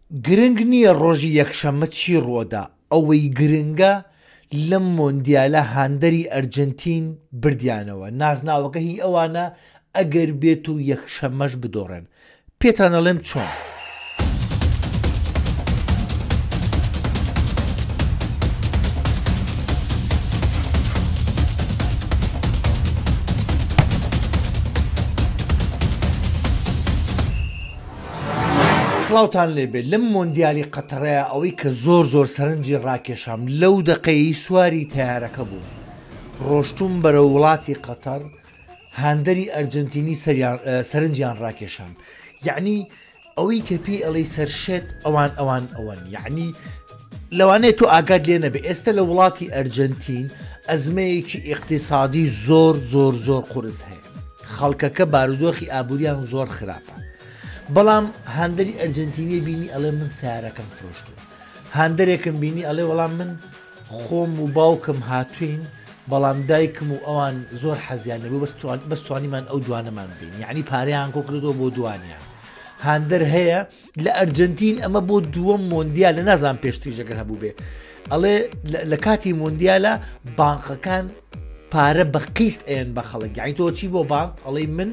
گرنگ نییە ڕۆژی یەکشەممە چی ڕۆدا ئەوەی گرنگە لەم مۆندیالە هاندەری ئەرجنتین بردیانەوە نازناوەکە هی ئەوانە ئەگەر بێت و یەکشەممەش بدۆڕێن پێتان ئەڵێم چۆن. سڵاوتان لێبێت لەم مۆندیالی قەتەرەیە ئەوەی کە زۆر سەرنجی ڕاکێشام لەو دەقەیەی سواری تەیارەکە بوو ڕۆشتوم بەرە وڵاتی قەتەر هاندەری ئەرجنتینی سەرنجیان ڕاکێشام یعنی ئەوەی کە پێی ئەڵەی سەرشێت ئەوان یعنی لەوانەیە تۆ ئاگات لێ نەبێ ئێستا لە وڵاتی ئەرجنتین ئەزمەیەکی ئیقتیسادی زۆر قورس هەیە خەڵکەکە بارودۆخی ئابووریان زۆر خراپە بەڵام هاندەری ئەرجنتینی بینی ئەڵێ من سیارەکەم فرۆشتووە هاندەرێکم بینی ئەڵێ وەڵام من خۆم و باوکم هاتوین بەڵام دایکم و ئەوان زۆر حەزیان نەبوو بەس توانیمان ئەو دوانەمان بین یعنی پارەیان کۆکردەوە بۆ دوانیان هاندەر هەیە لە ئەرجنتین ئەمە بۆ دووەم مۆندیالە نازان پێشتریژەکە هەبوو بێ ئەڵێ لە کاتی مۆندیالە بانقەکان پارە بە قیست ئێن بە خەڵک یعنی تۆ چی بۆ بانک ئەڵێ من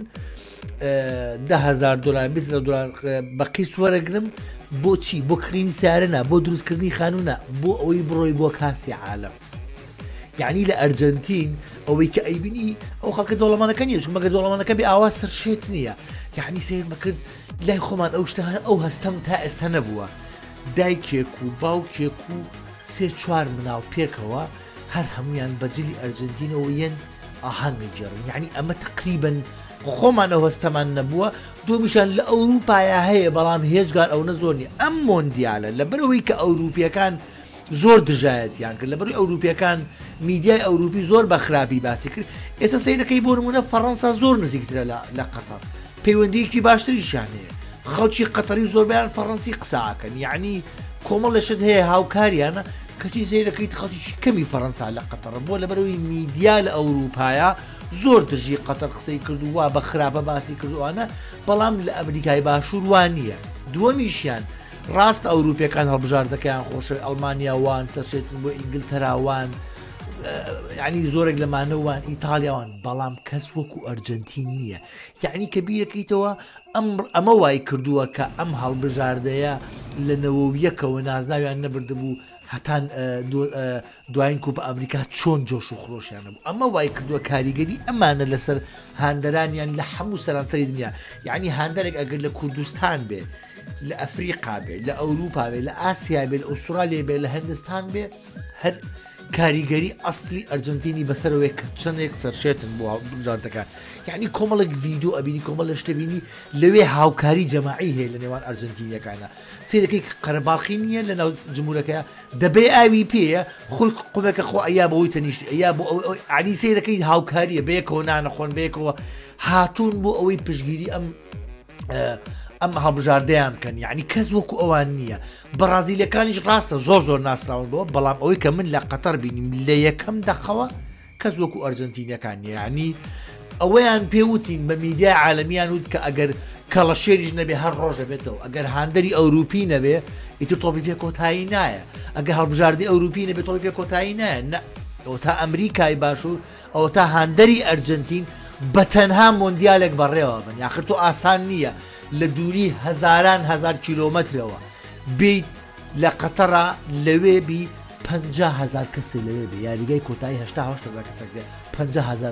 $10,000 $20,000 بە قیست وەرەگرم بۆچی بۆ کڕینی سیارەنە بۆ دروستکردنی خانوونە بۆ ئەوەی بڕۆی بۆ کاسی عالم یعنی لە ئەرجنتین ئەوەی کە ئەیبینی ئەو خەڵکە دۆڵەمانەکە نیە چون مەگە دۆڵەمانەکە بێ ئاوا سەرشێت نییە یعنی سیرمەکرد لای خۆمان ئەو شتە ئەو هەستەم تا ئێستا نەبووە دایکێک و باوکێک و 3-4 مناڵ پێکەوە هەر هەمویان بەجلی ئەرجنتینەوە یەن ئاهەنگی جێڕن یعنی ئەمە تقریبن خۆمانە هەستەمان نەبووە دومیشان لە ئەوروپایە هەیە بەڵام هێچگار ئەو نەزۆرنی ئەم مۆندیالە لەبەرەوەی کە ئەوروپیەکان زۆر دژایەتیان کرد لەبەروی ئەوروپیەکان میدیای ئەوروپی زۆر بە خراپی باسی کرد ئێستا سەیرەکەی بۆ نمونە فەڕەنسا زۆر نزیکترە لە قەتەر پەیوەندیەکی باشتریشان هەیە خەڵکی قەتەری زۆربیان فەڕەنسی قساکەن یعنی کۆمەڵەشت هەیە هاوکاریانە کەچی سەیرەکەی خەڵکی کەمی فەڕەنسا لە قەتەر بۆ لەبەرەوەی میدیا لە ئەوروپایە زۆر دژی قەتەر قسەی کردووە بە خراپە باسی کردووانە بەڵام لە ئەمریکای باشوور وان نییە دووەمیشیان ڕاست ئەوروپیەکان هەڵبژاردەکەیان خۆشە ئەڵمانیاوان سەرچێتن بۆ ئینگلتەراوان یعنی زۆرێک لەمانەوان ئیتالیاوان بەڵام کەس وەکو ئەرجنتین نییە یعنی کە بیرەکەیتەوە ئەمە وای کردووە کە ئەم هەڵبژاردەیە لە نەوەویەکەوە نازناویان نەبردەبوو هەتان دوایین کوپە ئەمریکا چۆن جۆش و خۆشیانە بوو ئەمە وای کردووە کاریگەری ئەمانە لەسەر هاندەرانیان لە هەموو سەرانسەری دنیا یعنی هاندەرێک ئەگەر لە کوردستان بێ لە ئەفریقا بێ لە ئەوروپا بێ لە ئاسیا بێ لە ئوسترالیا بێ لە هەندستان بێ هەر کاریگەری ئەسلی ئەرجنتینی بەسەرەوەی کە چەندێک سەرشێتن بۆ بژاردەکان یعنی کۆمەڵێک ڤیدیۆ ئەبینی کۆمەڵ لە شتەبینی لەوێ هاوکاری جەماعی هەیە لە نێوان ئەرجنتینیەکانە سیرەکەی قەرەباڵخی نییە لە ناو جمهورەکەیە دەبێ ئاوی پێیە خۆی قوبەکە خۆ ئەیا بەوەی تەنیشت ئەیا بۆ علی سیرەکەی هاوکاریە بەیەکەوە نانەخۆن بەیەکەوە هاتوون بۆ ئەوەی پشگیری ئەم هەڵبژاردەیان بکەن یعنی کەس وەکو ئەوان نییە بەرازیلەکانیش ڕاستە زۆر ناسراون بەوە بەڵام ئەوەی کە من لە قەتەر بینیم لە یەکەم دەقەوە کەس وەکو ئەرجنتینەکان یعنی ئەوەیان پێوتین بە میدیای عالەمیان وت کە ئەگەر کەڵەشێریش نەبێ هەر ڕۆژ دەبێتەوە ئەگەر هاندەری ئەوروپی نەبێ ئیتر تۆپی پێ کۆتایی نایە ئەگەر هەڵبژاردی ئەوروپی نەبێت تۆپی پێ کۆتایی نایە نە ئەو تا ئەمریکای باشوور ئەو تا هاندەری ئەرجنتین بە تەنها مۆندیالێک بەڕێوە بن یاخر تۆ ئاسان نییە لە دووری هەزار کیلۆمەترەوە بیت لە قەتەرا لەوێ بی 50,000 کەسێ لەوێ بێ یاریگای کۆتایی 80,000 کەسێک 50,000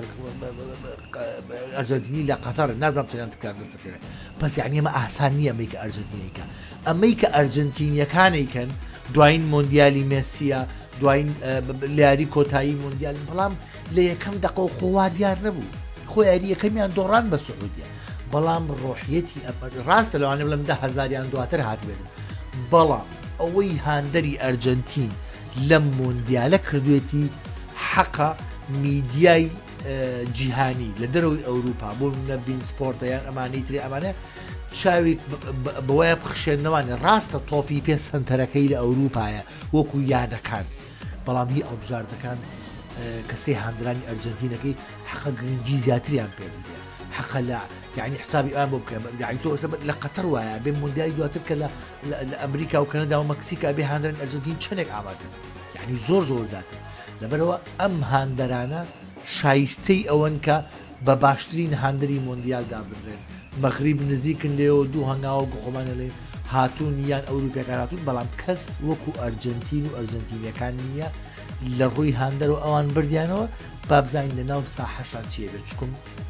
ئەرجنتینی لە قەتەر نازانم چەند کار دەسەکرێت بەس یعنی ئەمە ئاسان نییە ئەمەی کە ئەرجنتینیکە ئەمەی کە ئەرجنتینیەکانیکەن دوایین مۆندیالی مێسیە دوایین یاری کۆتایی مۆندیالی بەڵام لە یەکەم دەقە خۆوا دیار نەبوو خۆ یاری یەکەمیان دۆڕان بە سعودیە بەڵام ڕۆحیەتی ڕاستە لەوانێ بڵم 10,000 دواتر هاتبێت بەڵام ئەوەی هاندەری ئەرجنتین لەم مۆندیالە کردوێتی حەقا میدیای جیهانی لە دەرەوەی ئەوروپا بۆ نەبین سپۆرتەیان ئەمانەی ترێ ئەمانە چاوی بەوەیە بخشێنەوەوانێ ڕاستە تۆپی پێ سنتەرەکەی لە ئەوروپایە وەکو یادەکان بەڵام هی ئەڵبژاردەکان کەسەی هاندرانی ئەرجنتینەکەی حەقە گرنگی زیاتریان پێ بدە حق لا يعني حسابي بۆ بکەم يعني تۆ لە قەتەر وایە بێ موندیالی دواتر کە لە ئەمریکا و کەنەدا و مەکسیکا بێ هاندرن ئەرجنتین چەندێک ئامادەن يعني زۆر زاتر لەبەرەوە ئەم هاندەرانە شایستەی ئەوەن کە بە باشترین هاندری مۆندیالدا بنرێن مەغریب نزیکن لێەوە دوو هەنگاوە گوڵمانە لێ هاتوون یان ئەوروپیەکان هاتوون بەڵام کەس وەکو ئەرجنتین و ئەرجنتینیەکان نییە لە ڕووی هاندەر و ئەوان بردیانەوە با بزانین لە ناو ساحەشان چیە بێت چکم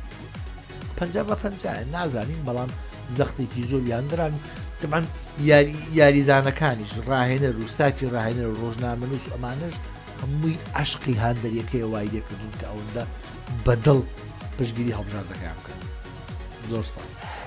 50 نازانین بەڵام زەختێکی زۆر یاندران طبعا یاریزانەکانیش ڕاهێنەر و ستافی ڕاهێنەر و ڕۆژنامەنووس و ئەمانش هەمووی عشقی هاندەریەکەی وای لێکردون کە ئەوەندە بەدڵ پشگیری هەڵبژاردەکان بکەن. زۆر سپاس.